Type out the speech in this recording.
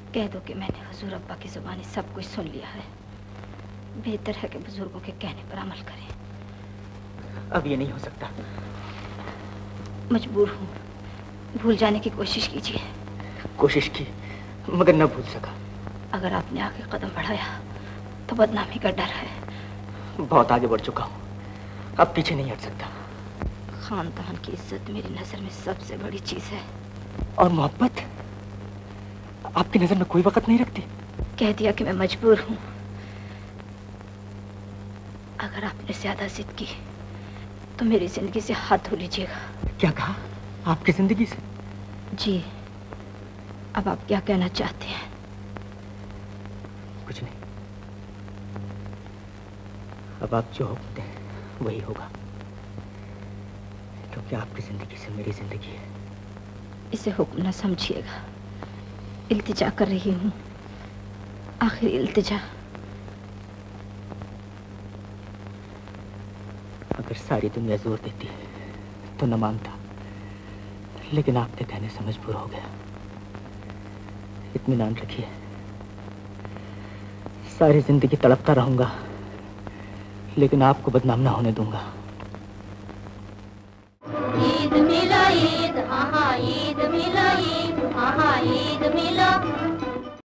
कह दो कि मैंने हुजूर अब्बा की जुबानी सब कुछ सुन लिया है। बेहतर है कि बुजुर्गों के कहने पर अमल करें। अब ये नहीं हो सकता। मजबूर हूँ, भूल जाने की कोशिश कीजिए। कोशिश की मगर न भूल सका। अगर आपने आगे कदम बढ़ाया तो बदनामी का डर है। बहुत आगे बढ़ चुका हूँ, अब पीछे नहीं हट सकता। खानदान की इज्जत मेरी नजर में सबसे बड़ी चीज है। और मोहब्बत आपकी नजर में कोई वक्त नहीं रखती? कह दिया कि मैं मजबूर हूँ। अगर आपने ज्यादा जिद की तो मेरी जिंदगी से हाथ धो लीजिएगा। क्या कहा? आपकी जिंदगी से? जी, अब आप क्या कहना चाहते हैं? कुछ नहीं। अब आप जो हुक्म दें वही होगा, क्योंकि आपकी जिंदगी से मेरी जिंदगी है। इसे हुक्म न समझिएगा, इल्तिजा कर रही हूँ, आखिरी इल्तिजा। अगर सारी दुनिया जोर देती तो न मानता, लेकिन आपके कहने से मजबूर हो गया। इत्मीनान रखिए, सारी जिंदगी तड़पता रहूंगा, लेकिन आपको बदनाम ना होने दूंगा। ईद मिला ईद, आहा ईद मिला ईद, आहा ईद मिला।